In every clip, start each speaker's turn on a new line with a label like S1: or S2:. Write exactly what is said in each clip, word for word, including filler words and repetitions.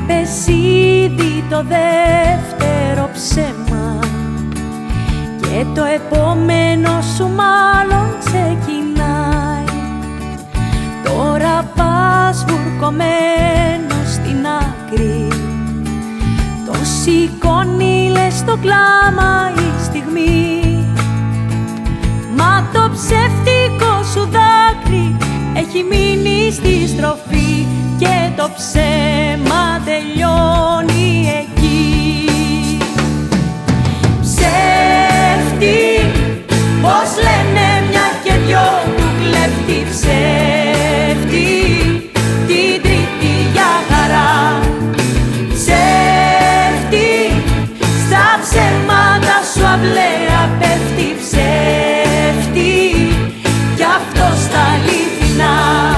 S1: είπες ήδη το δεύτερο ψέμα και το επόμενο σου μάλλον ξεκινάει. Τώρα πας βουρκωμένος στην άκρη, το σηκώνει λες το κλάμα η στιγμή. Μα το ψεύτικο σου δάκρυ έχει μείνει στη στροφή και το ψέμα τελειώνει εκεί. Ψεύτη, πώς λένε μια και δυο του κλέφτη ψεύτη, την τρίτη για χαρά. Ψεύτη, στα ψέματα σου αυλαία πέφτει ψεύτη, κι αυτό στα αληθινά.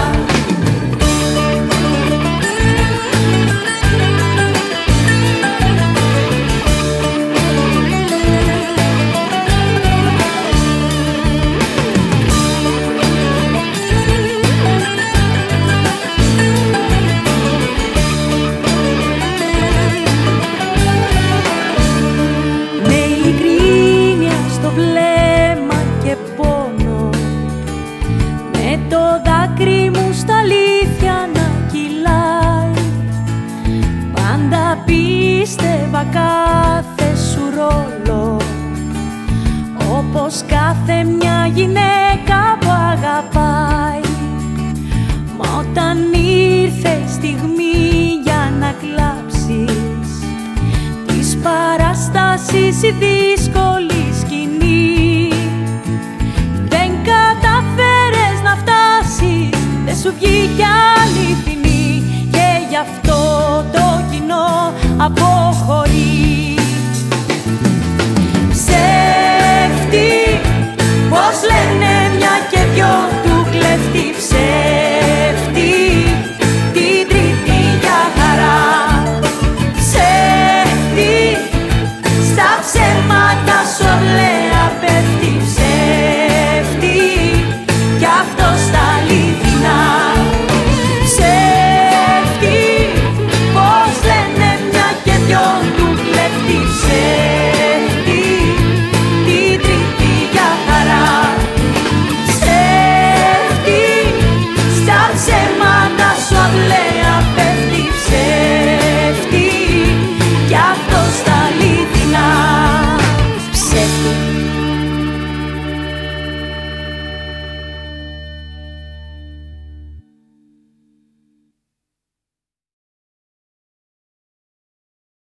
S1: Το δάκρυ μου στα αλήθεια να κυλάει. Πάντα πίστευα κάθε σου ρόλο, όπως κάθε μια γυναίκα που αγαπάει. Μα όταν ήρθε η στιγμή για να κλάψεις, της παραστάσεις η δύσκολη σκηνή, δεν καταφέρες να φτάσεις, δεν σου βγήκε αληθινή. Και γι' αυτό το κοινό από